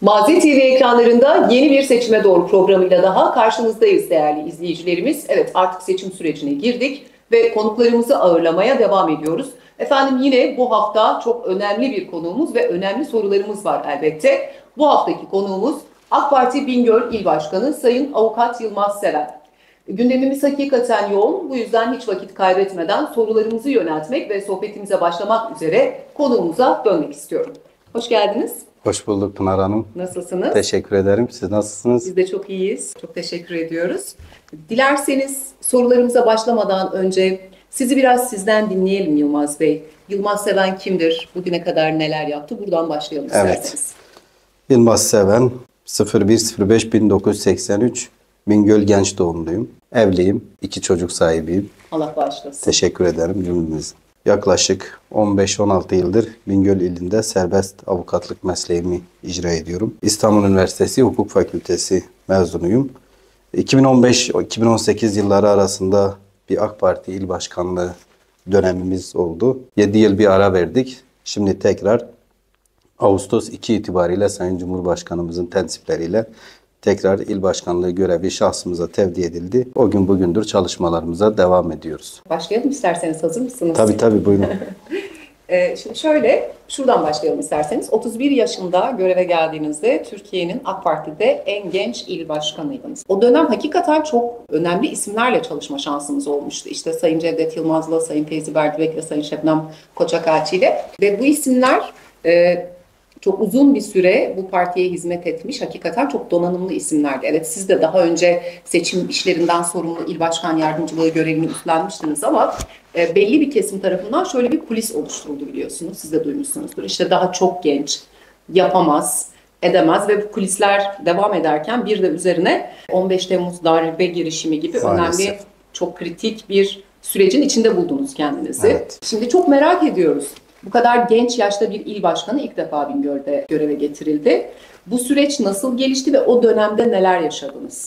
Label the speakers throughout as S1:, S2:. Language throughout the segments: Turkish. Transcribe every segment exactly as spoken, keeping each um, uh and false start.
S1: Mazi T V ekranlarında yeni bir seçime doğru programıyla daha karşınızdayız değerli izleyicilerimiz. Evet, artık seçim sürecine girdik ve konuklarımızı ağırlamaya devam ediyoruz. Efendim, yine bu hafta çok önemli bir konuğumuz ve önemli sorularımız var elbette. Bu haftaki konuğumuz AK Parti Bingöl İl Başkanı Sayın Avukat Yılmaz Seven. Gündemimiz hakikaten yoğun, bu yüzden hiç vakit kaybetmeden sorularımızı yöneltmek ve sohbetimize başlamak üzere konuğumuza dönmek istiyorum. Hoş geldiniz.
S2: Hoş bulduk Pınar Hanım.
S1: Nasılsınız?
S2: Teşekkür ederim. Siz nasılsınız?
S1: Biz de çok iyiyiz. Çok teşekkür ediyoruz. Dilerseniz sorularımıza başlamadan önce sizi biraz sizden dinleyelim Yılmaz Bey. Yılmaz Seven kimdir? Bugüne kadar neler yaptı? Buradan başlayalım
S2: evet.
S1: isterseniz.
S2: Yılmaz Seven, sıfır bir sıfır beş bin dokuz yüz seksen üç, Bingöl Genç doğumluyum. Evliyim, iki çocuk sahibiyim.
S1: Allah bağışlasın.
S2: Teşekkür ederim cümlenize. Yaklaşık on beş on altı yıldır Bingöl ilinde serbest avukatlık mesleğimi icra ediyorum. İstanbul Üniversitesi Hukuk Fakültesi mezunuyum. iki bin on beş iki bin on sekiz yılları arasında bir AK Parti il başkanlığı dönemimiz oldu. yedi yıl bir ara verdik. Şimdi tekrar Ağustos iki itibariyle Sayın Cumhurbaşkanımızın tensipleriyle tekrar il başkanlığı görevi şahsımıza tevdi edildi. O gün bugündür çalışmalarımıza devam ediyoruz.
S1: Başlayalım isterseniz, hazır mısınız?
S2: Tabii tabii, buyurun.
S1: Ee, şimdi şöyle, şuradan başlayalım isterseniz. otuz bir yaşında göreve geldiğinizde Türkiye'nin AK Parti'de en genç il başkanıydınız. O dönem hakikaten çok önemli isimlerle çalışma şansımız olmuştu. İşte Sayın Cevdet Yılmaz'la, Sayın Feyzi Berdibek'le, Sayın Şebnem Koçakalçı'yla. Ve bu isimler e, çok uzun bir süre bu partiye hizmet etmiş, hakikaten çok donanımlı isimlerdi. Evet, siz de daha önce seçim işlerinden sorumlu il başkan yardımcılığı görevini üstlenmiştiniz ama e, belli bir kesim tarafından şöyle bir kulis oluşturuldu biliyorsunuz. Siz de duymuşsunuzdur. İşte daha çok genç, yapamaz, edemez ve bu kulisler devam ederken bir de üzerine on beş Temmuz darbe girişimi gibi
S2: Maalesef.
S1: önemli, çok kritik bir sürecin içinde buldunuz kendinizi.
S2: Evet.
S1: Şimdi çok merak ediyoruz. Bu kadar genç yaşta bir il başkanı ilk defa Bingöl'de göreve getirildi. Bu süreç nasıl gelişti ve o dönemde neler yaşadınız?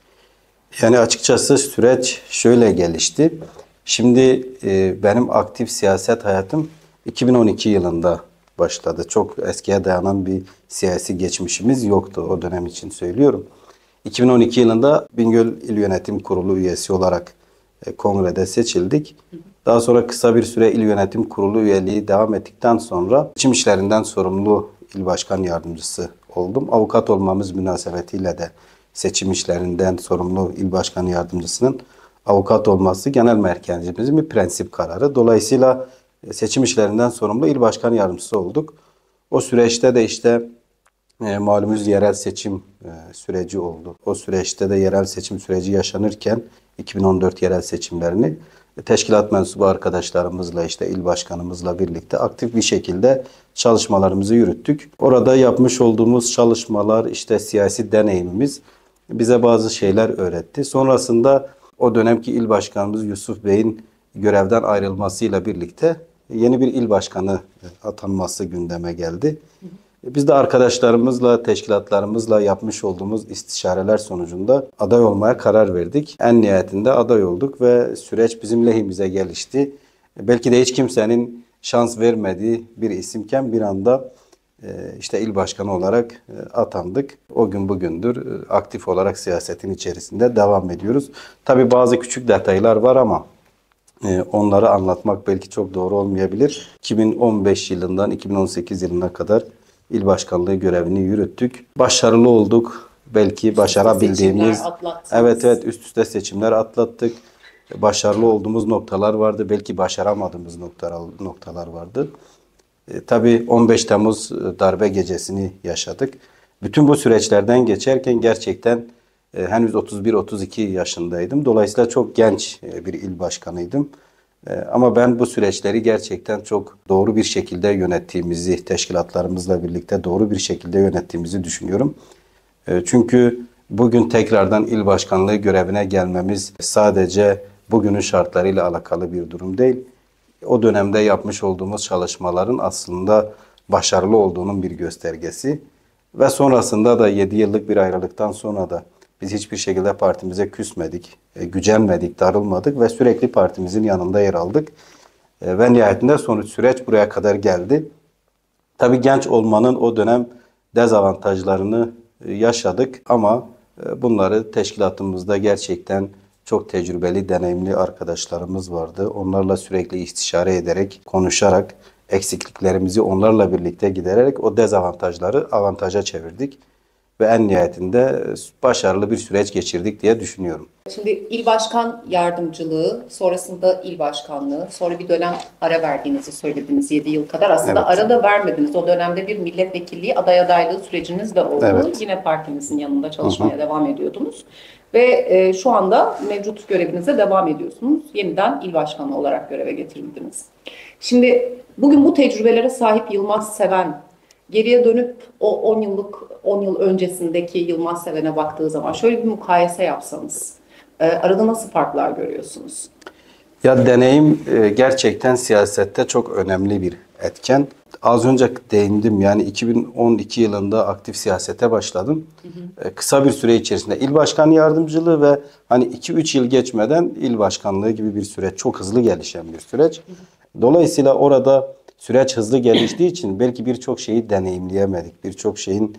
S2: Yani açıkçası süreç şöyle gelişti. Şimdi e, benim aktif siyaset hayatım iki bin on iki yılında başladı. Çok eskiye dayanan bir siyasi geçmişimiz yoktu, o dönem için söylüyorum. iki bin on iki yılında Bingöl İl Yönetim Kurulu üyesi olarak e, kongrede seçildik. Daha sonra kısa bir süre İl Yönetim Kurulu üyeliği devam ettikten sonra seçim işlerinden sorumlu il başkan yardımcısı oldum. Avukat olmamız münasebetiyle de seçim işlerinden sorumlu il başkan yardımcısının avukat olması genel merkezimizin bir prensip kararı. Dolayısıyla seçim işlerinden sorumlu il başkan yardımcısı olduk. O süreçte de işte e, malumunuz yerel seçim e, süreci oldu. O süreçte de yerel seçim süreci yaşanırken iki bin on dört yerel seçimlerini teşkilat mensubu arkadaşlarımızla, işte il başkanımızla birlikte aktif bir şekilde çalışmalarımızı yürüttük. Orada yapmış olduğumuz çalışmalar, işte siyasi deneyimimiz bize bazı şeyler öğretti. Sonrasında o dönemki il başkanımız Yusuf Bey'in görevden ayrılmasıyla birlikte yeni bir il başkanı atanması gündeme geldi. Biz de arkadaşlarımızla, teşkilatlarımızla yapmış olduğumuz istişareler sonucunda aday olmaya karar verdik. En nihayetinde aday olduk ve süreç bizim lehimize gelişti. Belki de hiç kimsenin şans vermediği bir isimken bir anda işte il başkanı olarak atandık. O gün bugündür aktif olarak siyasetin içerisinde devam ediyoruz. Tabii bazı küçük detaylar var ama onları anlatmak belki çok doğru olmayabilir. iki bin on beş yılından iki bin on sekiz yılına kadar İl başkanlığı görevini yürüttük. Başarılı olduk. Belki başarabildiğimiz, evet evet üst üste seçimler atlattık. Başarılı olduğumuz noktalar vardı. Belki başaramadığımız noktalar, noktalar vardı. E, tabii on beş Temmuz darbe gecesini yaşadık. Bütün bu süreçlerden geçerken gerçekten e, henüz otuz bir otuz iki yaşındaydım. Dolayısıyla çok genç e, bir il başkanıydım. Ama ben bu süreçleri gerçekten çok doğru bir şekilde yönettiğimizi, teşkilatlarımızla birlikte doğru bir şekilde yönettiğimizi düşünüyorum. Çünkü bugün tekrardan il başkanlığı görevine gelmemiz sadece bugünün şartlarıyla alakalı bir durum değil. O dönemde yapmış olduğumuz çalışmaların aslında başarılı olduğunun bir göstergesi. Ve sonrasında da yedi yıllık bir ayrılıktan sonra da biz hiçbir şekilde partimize küsmedik, gücenmedik, darılmadık ve sürekli partimizin yanında yer aldık. Ve nihayetinde sonuç süreç buraya kadar geldi. Tabii genç olmanın o dönem dezavantajlarını e, yaşadık ama e, bunları teşkilatımızda gerçekten çok tecrübeli, deneyimli arkadaşlarımız vardı. Onlarla sürekli istişare ederek, konuşarak, eksikliklerimizi onlarla birlikte gidererek o dezavantajları avantaja çevirdik. Ve en nihayetinde başarılı bir süreç geçirdik diye düşünüyorum.
S1: Şimdi il başkan yardımcılığı, sonrasında il başkanlığı, sonra bir dönem ara verdiğinizi söylediniz yedi yıl kadar. Aslında
S2: Evet.
S1: ara da vermediniz. O dönemde bir milletvekilliği aday adaylığı süreciniz de oldu.
S2: Evet.
S1: Yine partinizin yanında çalışmaya hı hı. devam ediyordunuz. Ve e, şu anda mevcut görevinize devam ediyorsunuz. Yeniden il başkanı olarak göreve getirildiniz. Şimdi bugün bu tecrübelere sahip Yılmaz Seven, geriye dönüp o on yıllık, on yıl öncesindeki Yılmaz Seven'e baktığı zaman şöyle bir mukayese yapsanız, e, arada nasıl farklar görüyorsunuz?
S2: Ya deneyim e, gerçekten siyasette çok önemli bir etken. Az önce değindim, yani iki bin on iki yılında aktif siyasete başladım. Hı hı. E, kısa bir süre içerisinde il başkanı yardımcılığı ve hani iki üç yıl geçmeden il başkanlığı gibi bir süreç, çok hızlı gelişen bir süreç. Hı hı. Dolayısıyla orada süreç hızlı geliştiği için belki birçok şeyi deneyimleyemedik. Birçok şeyin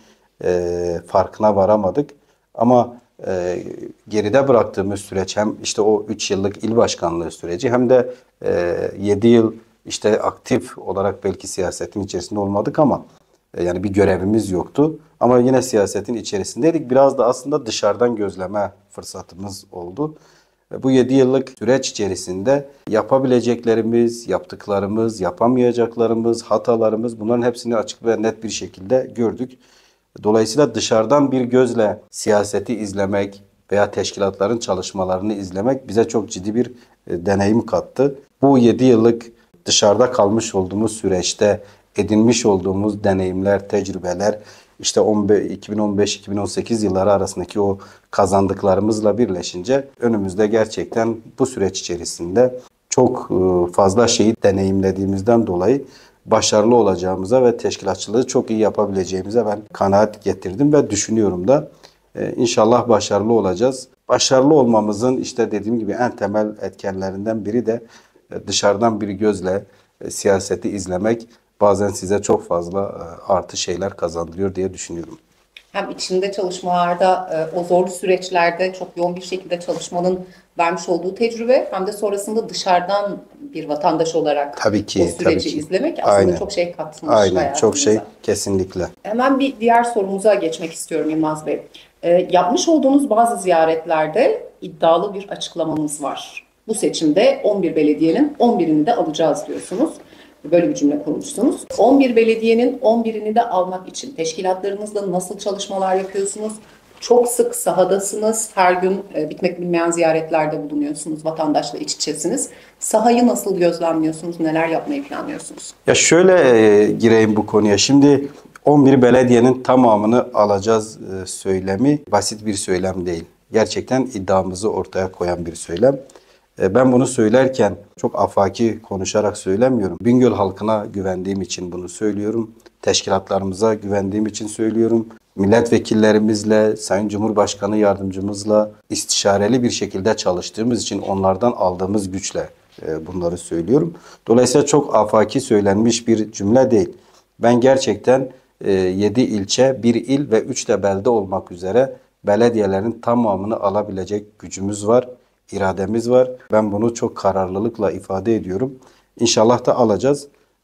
S2: e, farkına varamadık. Ama e, geride bıraktığımız süreç hem işte o üç yıllık il başkanlığı süreci hem de e, yedi yıl işte aktif olarak belki siyasetin içerisinde olmadık ama e, yani bir görevimiz yoktu. Ama yine siyasetin içerisindeydik. Biraz da aslında dışarıdan gözleme fırsatımız oldu. Bu yedi yıllık süreç içerisinde yapabileceklerimiz, yaptıklarımız, yapamayacaklarımız, hatalarımız, bunların hepsini açık ve net bir şekilde gördük. Dolayısıyla dışarıdan bir gözle siyaseti izlemek veya teşkilatların çalışmalarını izlemek bize çok ciddi bir deneyim kattı. Bu yedi yıllık dışarıda kalmış olduğumuz süreçte edinmiş olduğumuz deneyimler, tecrübeler, İşte iki bin on beş iki bin on sekiz yılları arasındaki o kazandıklarımızla birleşince önümüzde gerçekten bu süreç içerisinde çok fazla şeyi deneyimlediğimizden dolayı başarılı olacağımıza ve teşkilatçılığı çok iyi yapabileceğimize ben kanaat getirdim ve düşünüyorum da inşallah başarılı olacağız. Başarılı olmamızın işte dediğim gibi en temel etkenlerinden biri de dışarıdan bir gözle siyaseti izlemek bazen size çok fazla artı şeyler kazandırıyor diye düşünüyorum.
S1: Hem içinde çalışmalarda, o zorlu süreçlerde çok yoğun bir şekilde çalışmanın vermiş olduğu tecrübe, hem de sonrasında dışarıdan bir vatandaş olarak
S2: tabii ki,
S1: o süreci
S2: tabii ki.
S1: izlemek aslında
S2: Aynen.
S1: çok şey katmış
S2: Aynen,
S1: hayatımıza.
S2: çok şey, kesinlikle.
S1: Hemen bir diğer sorumuza geçmek istiyorum Yılmaz Bey. Ee, yapmış olduğunuz bazı ziyaretlerde iddialı bir açıklamanız var. Bu seçimde on bir belediyenin on birini de alacağız diyorsunuz. Böyle bir cümle kurmuşsunuz. on bir belediyenin on birini de almak için teşkilatlarınızla nasıl çalışmalar yapıyorsunuz? Çok sık sahadasınız. Her gün e, bitmek bilmeyen ziyaretlerde bulunuyorsunuz. Vatandaşla iç içesiniz. Sahayı nasıl gözlemliyorsunuz? Neler yapmayı planlıyorsunuz?
S2: Ya şöyle e, gireyim bu konuya. Şimdi on bir belediyenin tamamını alacağız e, söylemi basit bir söylem değil. Gerçekten iddiamızı ortaya koyan bir söylem. Ben bunu söylerken çok afaki konuşarak söylemiyorum. Bingöl halkına güvendiğim için bunu söylüyorum. Teşkilatlarımıza güvendiğim için söylüyorum. Milletvekillerimizle, Sayın Cumhurbaşkanı yardımcımızla istişareli bir şekilde çalıştığımız için onlardan aldığımız güçle bunları söylüyorum. Dolayısıyla çok afaki söylenmiş bir cümle değil. Ben gerçekten yedi ilçe, bir il ve üç de belde olmak üzere belediyelerin tamamını alabilecek gücümüz var. İrademiz var. Ben bunu çok kararlılıkla ifade ediyorum. İnşallah da alacağız.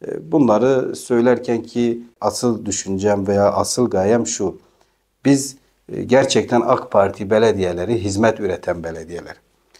S2: Bunları söylerken ki asıl düşüncem veya asıl gayem şu. Biz gerçekten AK Parti belediyeleri hizmet üreten belediyeler.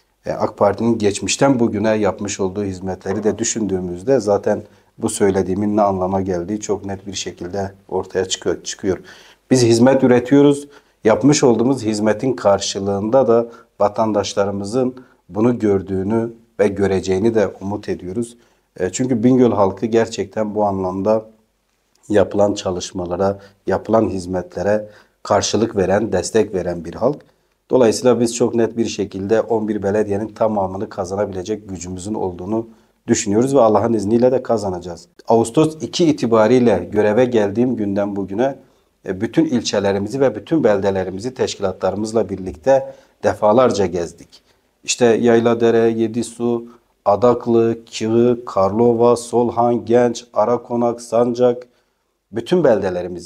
S2: AK Parti'nin geçmişten bugüne yapmış olduğu hizmetleri de düşündüğümüzde zaten bu söylediğimin ne anlama geldiği çok net bir şekilde ortaya çıkıyor. çıkıyor. Biz hizmet üretiyoruz. Yapmış olduğumuz hizmetin karşılığında da vatandaşlarımızın bunu gördüğünü ve göreceğini de umut ediyoruz. Çünkü Bingöl halkı gerçekten bu anlamda yapılan çalışmalara, yapılan hizmetlere karşılık veren, destek veren bir halk. Dolayısıyla biz çok net bir şekilde on bir belediyenin tamamını kazanabilecek gücümüzün olduğunu düşünüyoruz ve Allah'ın izniyle de kazanacağız. Ağustos iki itibariyle göreve geldiğim günden bugüne bütün ilçelerimizi ve bütün beldelerimizi teşkilatlarımızla birlikte defalarca gezdik. İşte Yayladere, Yedisu, Adaklı, Kığı, Karlova, Solhan, Genç, Arakonak, Sancak, bütün beldelerimizi de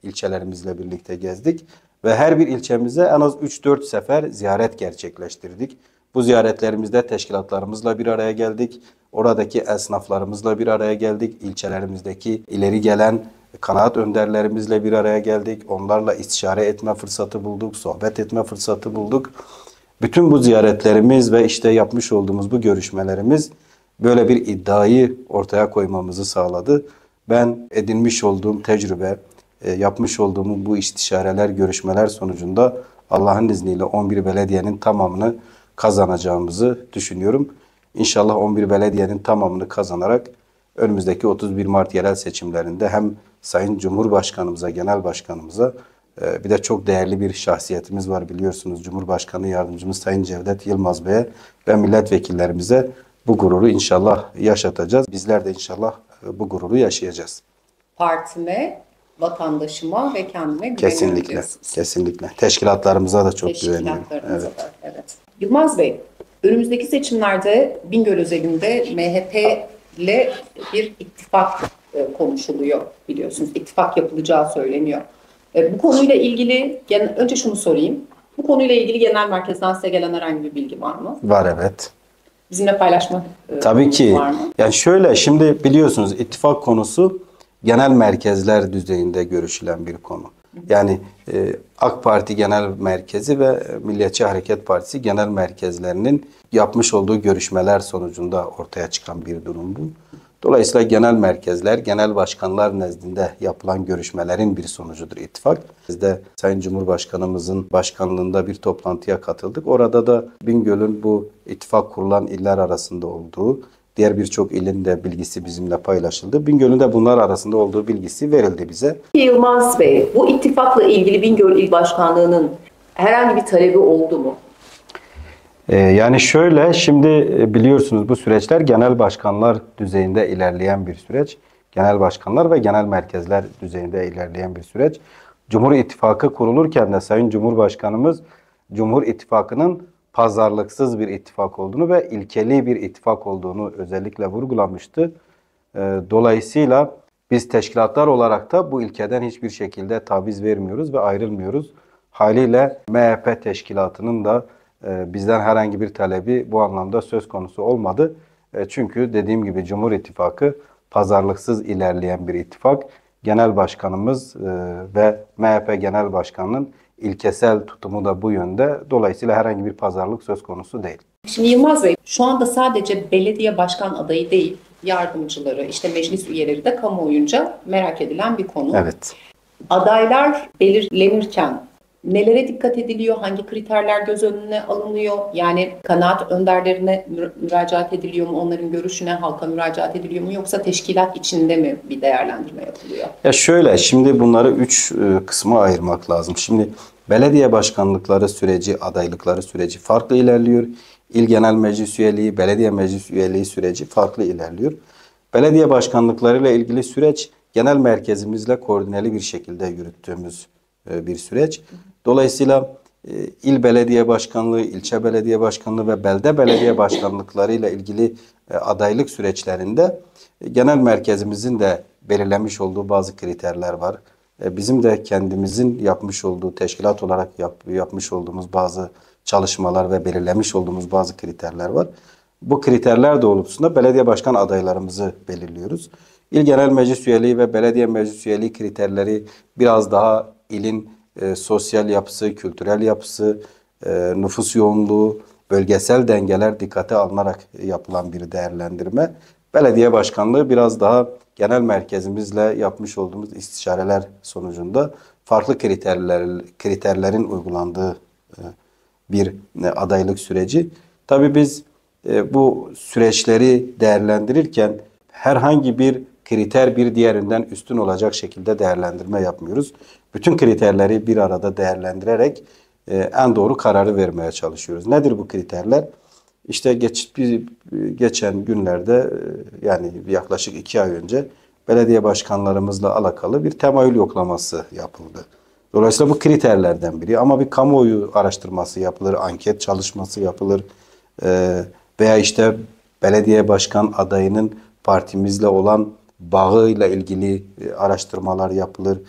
S2: ilçelerimizle birlikte gezdik. Ve her bir ilçemize en az üç dört sefer ziyaret gerçekleştirdik. Bu ziyaretlerimizde teşkilatlarımızla bir araya geldik. Oradaki esnaflarımızla bir araya geldik. İlçelerimizdeki ileri gelen kanaat önderlerimizle bir araya geldik. Onlarla istişare etme fırsatı bulduk, sohbet etme fırsatı bulduk. Bütün bu ziyaretlerimiz ve işte yapmış olduğumuz bu görüşmelerimiz böyle bir iddiayı ortaya koymamızı sağladı. Ben edinmiş olduğum tecrübe, yapmış olduğum bu istişareler, görüşmeler sonucunda Allah'ın izniyle on bir belediyenin tamamını kazanacağımızı düşünüyorum. İnşallah on bir belediyenin tamamını kazanarak önümüzdeki otuz bir Mart yerel seçimlerinde hem Sayın Cumhurbaşkanımıza, Genel Başkanımıza bir de çok değerli bir şahsiyetimiz var biliyorsunuz. Cumhurbaşkanı Yardımcımız Sayın Cevdet Yılmaz Bey'e ve milletvekillerimize bu gururu inşallah yaşatacağız. Bizler de inşallah bu gururu yaşayacağız.
S1: Partime, vatandaşıma ve kendime güveniyorum
S2: Kesinlikle,
S1: diyorsunuz.
S2: kesinlikle. Teşkilatlarımıza da çok güveniyorum.
S1: Teşkilatlarınıza
S2: Evet.
S1: da, evet. Yılmaz Bey, önümüzdeki seçimlerde Bingöl özelinde M H P ile bir ittifak e, konuşuluyor biliyorsunuz. İttifak yapılacağı söyleniyor. E, bu konuyla ilgili, gen- önce şunu sorayım. Bu konuyla ilgili genel merkezden size gelen herhangi bir bilgi var mı?
S2: Var evet.
S1: Bizimle paylaşmak e,
S2: Tabii ki.
S1: var mı?
S2: Yani şöyle şimdi biliyorsunuz ittifak konusu genel merkezler düzeyinde görüşülen bir konu. Yani e, AK Parti Genel Merkezi ve Milliyetçi Hareket Partisi genel merkezlerinin yapmış olduğu görüşmeler sonucunda ortaya çıkan bir durum bu. Dolayısıyla genel merkezler, genel başkanlar nezdinde yapılan görüşmelerin bir sonucudur ittifak. Biz de Sayın Cumhurbaşkanımızın başkanlığında bir toplantıya katıldık. Orada da Bingöl'ün bu ittifak kurulan iller arasında olduğu, diğer birçok ilin de bilgisi bizimle paylaşıldı. Bingöl'ün de bunlar arasında olduğu bilgisi verildi bize.
S1: Yılmaz Bey, bu ittifakla ilgili Bingöl İl Başkanlığı'nın herhangi bir talebi oldu mu?
S2: Ee, yani şöyle, şimdi biliyorsunuz bu süreçler genel başkanlar düzeyinde ilerleyen bir süreç. Genel başkanlar ve genel merkezler düzeyinde ilerleyen bir süreç. Cumhur İttifakı kurulurken de Sayın Cumhurbaşkanımız Cumhur İttifakı'nın pazarlıksız bir ittifak olduğunu ve ilkeli bir ittifak olduğunu özellikle vurgulamıştı. Ee, dolayısıyla biz teşkilatlar olarak da bu ilkeden hiçbir şekilde taviz vermiyoruz ve ayrılmıyoruz. Haliyle M H P teşkilatının da e, bizden herhangi bir talebi bu anlamda söz konusu olmadı. E, çünkü dediğim gibi Cumhur İttifakı pazarlıksız ilerleyen bir ittifak. Genel Başkanımız e, ve M H P Genel Başkanı'nın ilkesel tutumu da bu yönde. Dolayısıyla herhangi bir pazarlık söz konusu değil.
S1: Şimdi Yılmaz Bey, şu anda sadece belediye başkan adayı değil, yardımcıları, işte meclis üyeleri de kamuoyunca merak edilen bir konu.
S2: Evet.
S1: Adaylar belirlenirken nelere dikkat ediliyor, hangi kriterler göz önüne alınıyor? Yani kanaat önderlerine mü- müracaat ediliyor mu, onların görüşüne halka müracaat ediliyor mu, yoksa teşkilat içinde mi bir değerlendirme yapılıyor?
S2: Ya şöyle, şimdi bunları üç e, kısma ayırmak lazım. Şimdi belediye başkanlıkları süreci, adaylıkları süreci farklı ilerliyor. İl Genel Meclis üyeliği, belediye meclis üyeliği süreci farklı ilerliyor. Belediye başkanlıklarıyla ilgili süreç genel merkezimizle koordineli bir şekilde yürüttüğümüz e, bir süreç. Dolayısıyla e, il belediye başkanlığı, ilçe belediye başkanlığı ve belde belediye başkanlıklarıyla ilgili e, adaylık süreçlerinde e, genel merkezimizin de belirlemiş olduğu bazı kriterler var. E, bizim de kendimizin yapmış olduğu, teşkilat olarak yap, yapmış olduğumuz bazı çalışmalar ve belirlemiş olduğumuz bazı kriterler var. Bu kriterler doğrultusunda belediye başkan adaylarımızı belirliyoruz. İl Genel Meclis üyeliği ve belediye meclis üyeliği kriterleri biraz daha ilin e, sosyal yapısı, kültürel yapısı, e, nüfus yoğunluğu, bölgesel dengeler dikkate alınarak yapılan bir değerlendirme. Belediye başkanlığı biraz daha genel merkezimizle yapmış olduğumuz istişareler sonucunda farklı kriterler, kriterlerin uygulandığı e, bir e, adaylık süreci. Tabii biz e, bu süreçleri değerlendirirken herhangi bir kriter bir diğerinden üstün olacak şekilde değerlendirme yapmıyoruz. Bütün kriterleri bir arada değerlendirerek e, en doğru kararı vermeye çalışıyoruz. Nedir bu kriterler? İşte geç, bir, geçen günlerde e, yani yaklaşık iki ay önce belediye başkanlarımızla alakalı bir temayül yoklaması yapıldı. Dolayısıyla bu kriterlerden biri, ama bir kamuoyu araştırması yapılır, anket çalışması yapılır e, veya işte belediye başkan adayının partimizle olan bağıyla ilgili e, araştırmalar yapılır.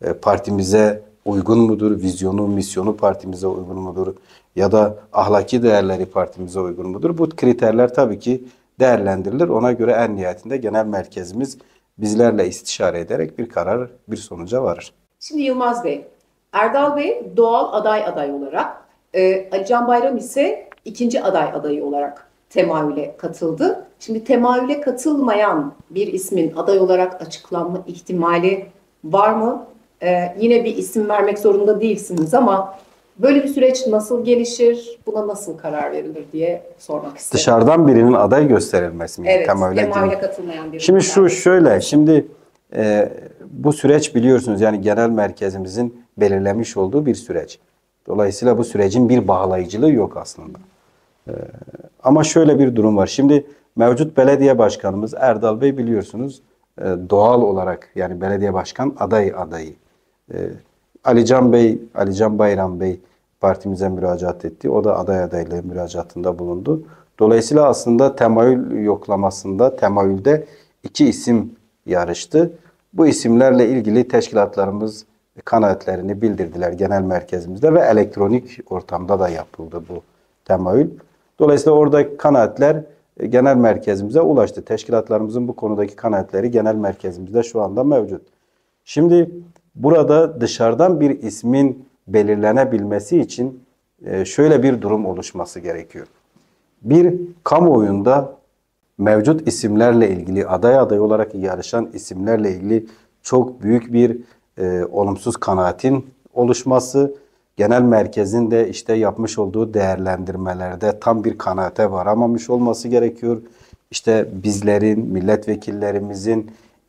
S2: e, partimize uygun mudur? Vizyonu, misyonu partimize uygun mudur? Ya da ahlaki değerleri partimize uygun mudur? Bu kriterler tabii ki değerlendirilir. Ona göre en nihayetinde genel merkezimiz bizlerle istişare ederek bir karar, bir sonuca varır.
S1: Şimdi Yılmaz Bey, Erdal Bey doğal aday aday olarak, e, Ali Can Bayram ise ikinci aday adayı olarak temayüle katıldı. Şimdi temayüle katılmayan bir ismin aday olarak açıklanma ihtimali var mı? E, yine bir isim vermek zorunda değilsiniz ama böyle bir süreç nasıl gelişir, buna nasıl karar verilir diye sormak istedim.
S2: Dışarıdan birinin aday gösterilmesi mi?
S1: Evet,
S2: Temayüle
S1: temayüle katılmayan bir.
S2: Şimdi şu şöyle, şimdi e, bu süreç biliyorsunuz yani genel merkezimizin belirlemiş olduğu bir süreç. Dolayısıyla bu sürecin bir bağlayıcılığı yok aslında. E, ama şöyle bir durum var. Şimdi mevcut belediye başkanımız Erdal Bey biliyorsunuz e, doğal olarak yani belediye başkan aday adayı. E, Ali Can Bey, Ali Can Bayram Bey partimize müracaat etti. O da aday adaylığı müracaatında bulundu. Dolayısıyla aslında temayül yoklamasında, temayülde iki isim yarıştı. Bu isimlerle ilgili teşkilatlarımız kanaatlerini bildirdiler genel merkezimizde ve elektronik ortamda da yapıldı bu temayül. Dolayısıyla orada kanaatler genel merkezimize ulaştı. Teşkilatlarımızın bu konudaki kanaatleri genel merkezimizde şu anda mevcut. Şimdi burada dışarıdan bir ismin belirlenebilmesi için şöyle bir durum oluşması gerekiyor. Bir, kamuoyunda mevcut isimlerle ilgili, aday aday olarak yarışan isimlerle ilgili çok büyük bir e, olumsuz kanaatin oluşması, genel merkezin de işte yapmış olduğu değerlendirmelerde tam bir kanaate varamamış olması gerekiyor. İşte bizlerin, milletvekillerimizin,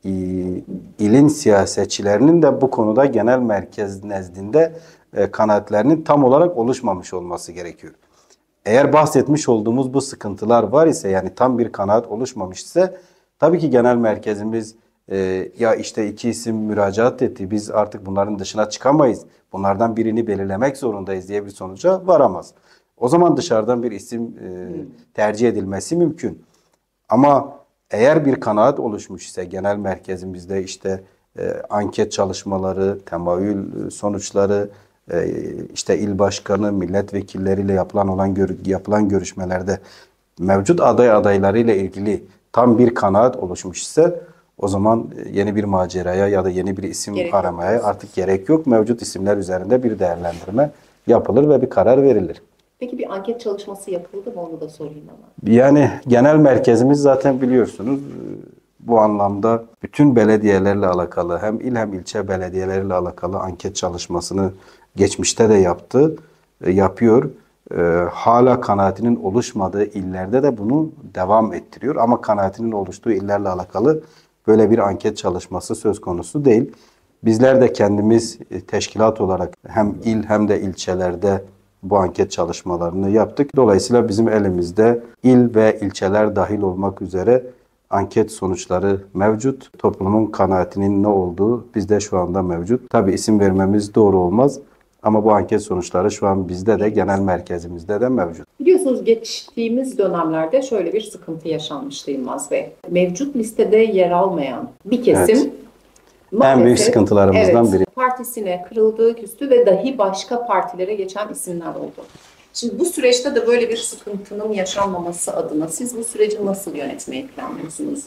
S2: ilin siyasetçilerinin de bu konuda genel merkez nezdinde e, kanaatlerinin tam olarak oluşmamış olması gerekiyor. Eğer bahsetmiş olduğumuz bu sıkıntılar var ise yani tam bir kanaat oluşmamış ise tabii ki genel merkezimiz e, ya işte iki isim müracaat etti biz artık bunların dışına çıkamayız. Bunlardan birini belirlemek zorundayız diye bir sonuca varamaz. O zaman dışarıdan bir isim e, tercih edilmesi mümkün. Ama eğer bir kanaat oluşmuş ise genel merkezimizde işte e, anket çalışmaları, temayül sonuçları, e, işte il başkanı, milletvekilleriyle yapılan olan gör, yapılan görüşmelerde mevcut aday adaylarıyla ilgili tam bir kanaat oluşmuş ise o zaman yeni bir maceraya ya da yeni bir isim
S1: gerek
S2: aramaya
S1: yok.
S2: artık gerek yok. Mevcut isimler üzerinde bir değerlendirme yapılır ve bir karar verilir.
S1: Peki bir anket çalışması yapıldı mı onu da sorayım ama.
S2: Yani genel merkezimiz zaten biliyorsunuz bu anlamda bütün belediyelerle alakalı hem il hem ilçe belediyeleriyle alakalı anket çalışmasını geçmişte de yaptı, yapıyor. Hala kanaatinin oluşmadığı illerde de bunu devam ettiriyor. Ama kanaatinin oluştuğu illerle alakalı böyle bir anket çalışması söz konusu değil. Bizler de kendimiz teşkilat olarak hem il hem de ilçelerde bu anket çalışmalarını yaptık. Dolayısıyla bizim elimizde il ve ilçeler dahil olmak üzere anket sonuçları mevcut. Toplumun kanaatinin ne olduğu bizde şu anda mevcut. Tabii isim vermemiz doğru olmaz ama bu anket sonuçları şu an bizde de genel merkezimizde de mevcut.
S1: Biliyorsunuz geçtiğimiz dönemlerde şöyle bir sıkıntı yaşanmıştı Yılmaz Bey. Mevcut listede yer almayan bir kesim
S2: Evet.
S1: maalesef,
S2: En büyük sıkıntılarımızdan
S1: evet,
S2: biri.
S1: partisine kırıldı, küstü ve dahi başka partilere geçen isimler oldu. Şimdi bu süreçte de böyle bir sıkıntının yaşanmaması adına siz bu süreci nasıl yönetmeyi planlıyorsunuz?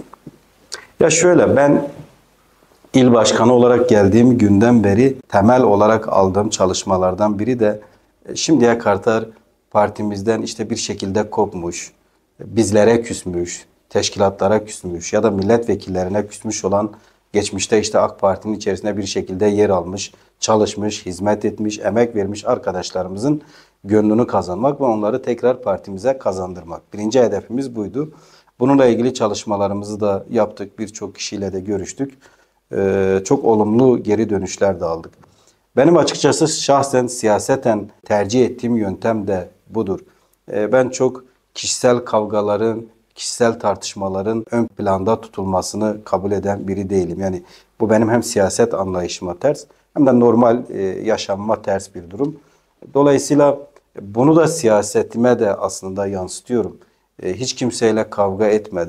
S2: Ya şöyle, ben il başkanı olarak geldiğim günden beri temel olarak aldığım çalışmalardan biri de şimdiye kadar partimizden işte bir şekilde kopmuş, bizlere küsmüş, teşkilatlara küsmüş ya da milletvekillerine küsmüş olan, geçmişte işte AK Parti'nin içerisinde bir şekilde yer almış, çalışmış, hizmet etmiş, emek vermiş arkadaşlarımızın gönlünü kazanmak ve onları tekrar partimize kazandırmak. Birinci hedefimiz buydu. Bununla ilgili çalışmalarımızı da yaptık. Birçok kişiyle de görüştük. Ee, çok olumlu geri dönüşler de aldık. Benim açıkçası şahsen siyaseten tercih ettiğim yöntem de budur. Ee, ben çok kişisel kavgaların, kişisel tartışmaların ön planda tutulmasını kabul eden biri değilim. Yani bu benim hem siyaset anlayışıma ters hem de normal e, yaşamıma ters bir durum. Dolayısıyla bunu da siyasetime de aslında yansıtıyorum. E, hiç kimseyle kavga etmeden,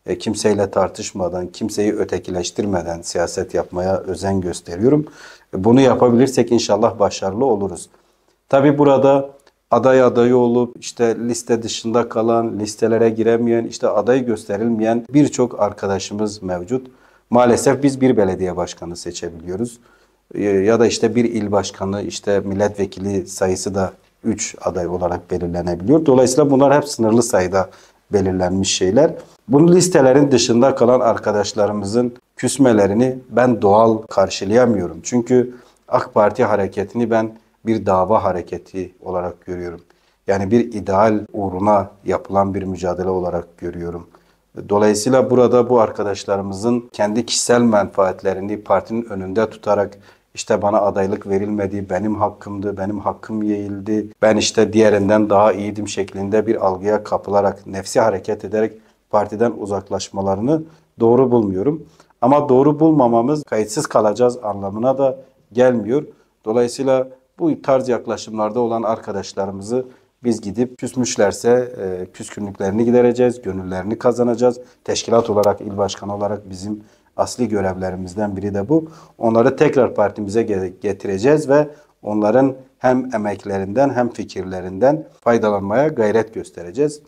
S2: E, kimseyle tartışmadan, kimseyi ötekileştirmeden siyaset yapmaya özen gösteriyorum. E, bunu yapabilirsek inşallah başarılı oluruz. Tabii burada aday adayı olup işte liste dışında kalan, listelere giremeyen, işte aday gösterilmeyen birçok arkadaşımız mevcut. Maalesef biz bir belediye başkanı seçebiliyoruz. Ee, Ya da işte bir il başkanı, işte milletvekili sayısı da üç aday olarak belirlenebiliyor. Dolayısıyla bunlar hep sınırlı sayıda belirlenmiş şeyler. Bu listelerin dışında kalan arkadaşlarımızın küsmelerini ben doğal karşılayamıyorum. Çünkü AK Parti hareketini ben bir dava hareketi olarak görüyorum. Yani bir ideal uğruna yapılan bir mücadele olarak görüyorum. Dolayısıyla burada bu arkadaşlarımızın kendi kişisel menfaatlerini partinin önünde tutarak işte bana adaylık verilmedi, benim hakkımdı, benim hakkım yeğildi, ben işte diğerinden daha iyiydim şeklinde bir algıya kapılarak, nefsi hareket ederek partiden uzaklaşmalarını doğru bulmuyorum. Ama doğru bulmamamız kayıtsız kalacağız anlamına da gelmiyor. Dolayısıyla bu tarz yaklaşımlarda olan arkadaşlarımızı biz gidip küsmüşlerse e, küskünlüklerini gidereceğiz, gönüllerini kazanacağız. Teşkilat olarak, il başkanı olarak bizim asli görevlerimizden biri de bu. Onları tekrar partimize getireceğiz ve onların hem emeklerinden hem fikirlerinden faydalanmaya gayret göstereceğiz.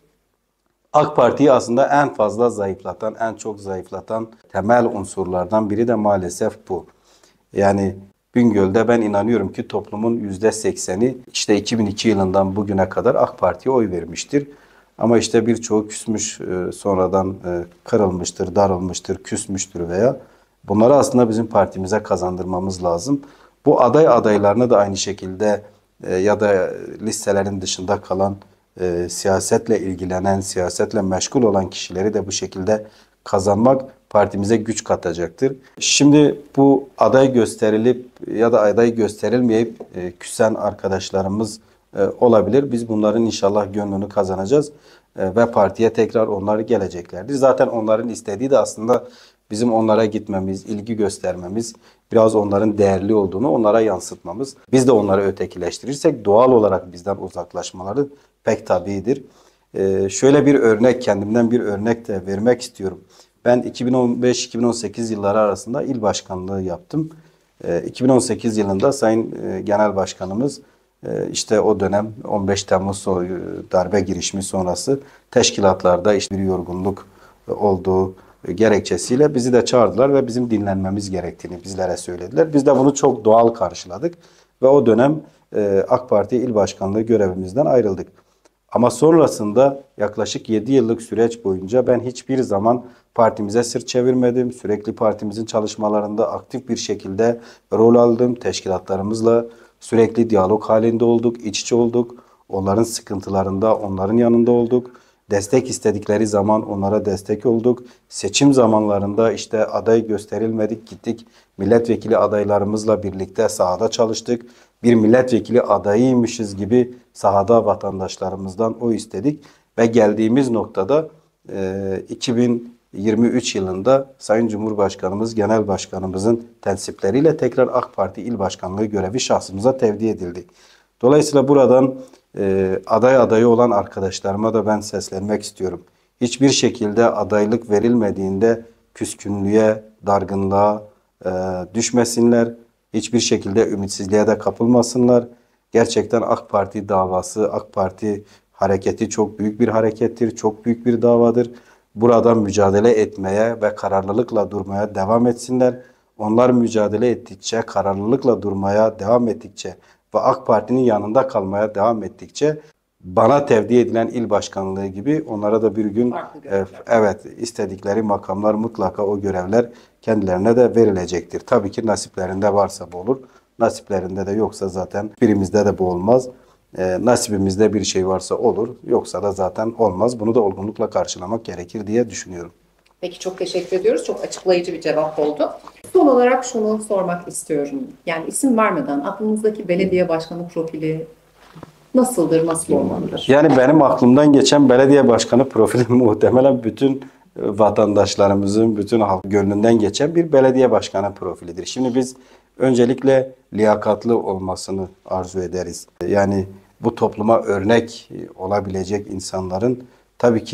S2: AK Parti'yi aslında en fazla zayıflatan, en çok zayıflatan temel unsurlardan biri de maalesef bu. Yani Bingöl'de ben inanıyorum ki toplumun yüzde sekseni işte iki bin iki yılından bugüne kadar AK Parti'ye oy vermiştir. Ama işte birçoğu küsmüş, sonradan kırılmıştır, darılmıştır, küsmüştür veya bunları aslında bizim partimize kazandırmamız lazım. Bu aday adaylarını da aynı şekilde ya da listelerin dışında kalan siyasetle ilgilenen, siyasetle meşgul olan kişileri de bu şekilde kazanmak partimize güç katacaktır. Şimdi bu aday gösterilip ya da aday gösterilmeyip e, küsen arkadaşlarımız e, olabilir. Biz bunların inşallah gönlünü kazanacağız e, ve partiye tekrar onlar geleceklerdir. Zaten onların istediği de aslında bizim onlara gitmemiz, ilgi göstermemiz, biraz onların değerli olduğunu onlara yansıtmamız. Biz de onları ötekileştirirsek doğal olarak bizden uzaklaşmaları pek tabiidir. E, şöyle bir örnek, kendimden bir örnek de vermek istiyorum. Ben iki bin on beş iki bin on sekiz yılları arasında il başkanlığı yaptım. iki bin on sekiz yılında Sayın Genel Başkanımız işte o dönem on beş Temmuz darbe girişimi sonrası teşkilatlarda işte bir yorgunluk olduğu gerekçesiyle bizi de çağırdılar ve bizim dinlenmemiz gerektiğini bizlere söylediler. Biz de bunu çok doğal karşıladık ve o dönem AK Parti il başkanlığı görevimizden ayrıldık. Ama sonrasında yaklaşık yedi yıllık süreç boyunca ben hiçbir zaman partimize sırt çevirmedim. Sürekli partimizin çalışmalarında aktif bir şekilde rol aldım. Teşkilatlarımızla sürekli diyalog halinde olduk, iç içe olduk. Onların sıkıntılarında onların yanında olduk. Destek istedikleri zaman onlara destek olduk. Seçim zamanlarında işte aday gösterilmedik, gittik. Milletvekili adaylarımızla birlikte sahada çalıştık. Bir milletvekili adayıymışız gibi sahada vatandaşlarımızdan oy istedik. Ve geldiğimiz noktada e, iki bin yirmi üç yılında Sayın Cumhurbaşkanımız, Genel Başkanımızın tensipleriyle tekrar AK Parti İl Başkanlığı görevi şahsımıza tevdi edildi. Dolayısıyla buradan e, aday adayı olan arkadaşlarıma da ben seslenmek istiyorum. Hiçbir şekilde adaylık verilmediğinde küskünlüğe, dargınlığa e, düşmesinler. Hiçbir şekilde ümitsizliğe de kapılmasınlar. Gerçekten AK Parti davası, AK Parti hareketi çok büyük bir harekettir, çok büyük bir davadır. Buradan mücadele etmeye ve kararlılıkla durmaya devam etsinler. Onlar mücadele ettikçe, kararlılıkla durmaya devam ettikçe ve AK Parti'nin yanında kalmaya devam ettikçe bana tevdi edilen il başkanlığı gibi onlara da bir gün e, evet istedikleri makamlar mutlaka o görevler kendilerine de verilecektir. Tabii ki nasiplerinde varsa bu olur. Nasiplerinde de yoksa zaten birimizde de bu olmaz. E, nasibimizde bir şey varsa olur. Yoksa da zaten olmaz. Bunu da olgunlukla karşılamak gerekir diye düşünüyorum.
S1: Peki çok teşekkür ediyoruz. Çok açıklayıcı bir cevap oldu. Son olarak şunu sormak istiyorum. Yani isim vermeden aklınızdaki belediye başkanı profili nasıldır, nasıl olmalıdır?
S2: Yani benim aklımdan geçen belediye başkanı profili muhtemelen bütün vatandaşlarımızın, bütün halk gönlünden geçen bir belediye başkanı profilidir. Şimdi biz öncelikle liyakatlı olmasını arzu ederiz. Yani bu topluma örnek olabilecek insanların tabii ki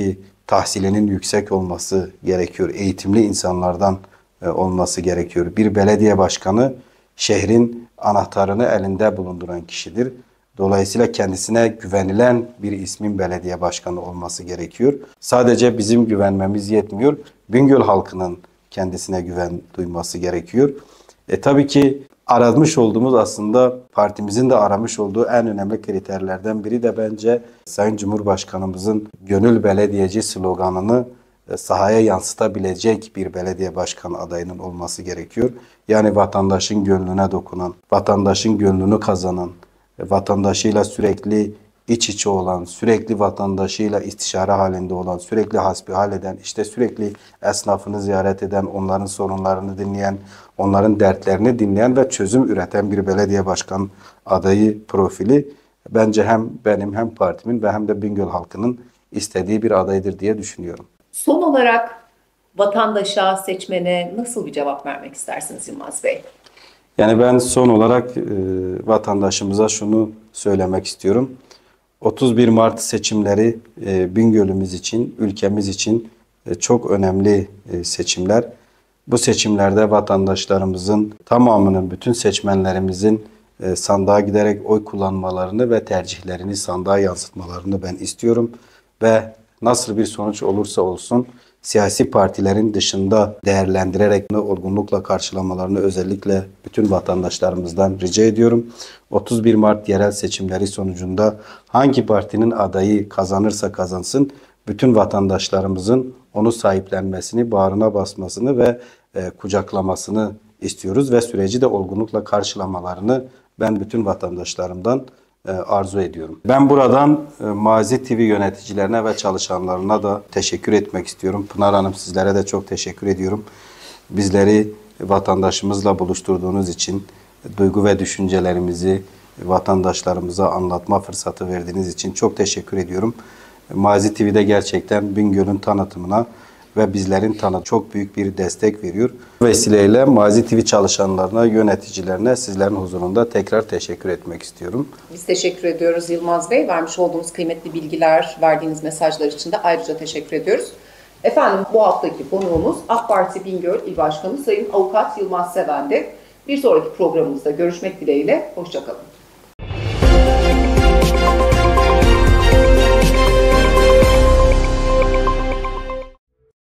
S2: tahsilinin yüksek olması gerekiyor. Eğitimli insanlardan e, olması gerekiyor. Bir belediye başkanı şehrin anahtarını elinde bulunduran kişidir. Dolayısıyla kendisine güvenilen bir ismin belediye başkanı olması gerekiyor. Sadece bizim güvenmemiz yetmiyor. Bingöl halkının kendisine güven duyması gerekiyor. E tabii ki aramış olduğumuz, aslında partimizin de aramış olduğu en önemli kriterlerden biri de bence Sayın Cumhurbaşkanımızın gönül belediyeci sloganını sahaya yansıtabilecek bir belediye başkanı adayının olması gerekiyor. Yani vatandaşın gönlüne dokunan, vatandaşın gönlünü kazanan, vatandaşıyla sürekli iç içe olan, sürekli vatandaşıyla istişare halinde olan, sürekli hasbihal eden, işte sürekli esnafını ziyaret eden, onların sorunlarını dinleyen, onların dertlerini dinleyen ve çözüm üreten bir belediye başkan adayı profili bence hem benim hem partimin ve hem de Bingöl halkının istediği bir adaydır diye düşünüyorum.
S1: Son olarak vatandaşa, seçmene nasıl bir cevap vermek istersiniz Yılmaz Bey?
S2: Yani ben son olarak e, vatandaşımıza şunu söylemek istiyorum. otuz bir Mart seçimleri e, Bingöl'ümüz için, ülkemiz için e, çok önemli e, seçimler. Bu seçimlerde vatandaşlarımızın tamamının, bütün seçmenlerimizin e, sandığa giderek oy kullanmalarını ve tercihlerini sandığa yansıtmalarını ben istiyorum. Ve nasıl bir sonuç olursa olsun siyasi partilerin dışında değerlendirerek olgunlukla karşılamalarını özellikle bütün vatandaşlarımızdan rica ediyorum. otuz bir Mart yerel seçimleri sonucunda hangi partinin adayı kazanırsa kazansın, bütün vatandaşlarımızın onu sahiplenmesini, bağrına basmasını ve e, kucaklamasını istiyoruz ve süreci de olgunlukla karşılamalarını ben bütün vatandaşlarımdan arzu ediyorum. Ben buradan Mazi T V yöneticilerine ve çalışanlarına da teşekkür etmek istiyorum. Pınar Hanım, sizlere de çok teşekkür ediyorum. Bizleri vatandaşımızla buluşturduğunuz için, duygu ve düşüncelerimizi vatandaşlarımıza anlatma fırsatı verdiğiniz için çok teşekkür ediyorum. Mazi T V'de gerçekten Bingöl'ün tanıtımına ve bizlerin tanı çok büyük bir destek veriyor. Bu vesileyle Mazi T V çalışanlarına, yöneticilerine sizlerin huzurunda tekrar teşekkür etmek istiyorum.
S1: Biz teşekkür ediyoruz Yılmaz Bey. Vermiş olduğunuz kıymetli bilgiler, verdiğiniz mesajlar için de ayrıca teşekkür ediyoruz. Efendim, bu haftaki konuğumuz AK Parti Bingöl İl Başkanı Sayın Avukat Yılmaz Seven'di. Bir sonraki programımızda görüşmek dileğiyle. Hoşça kalın.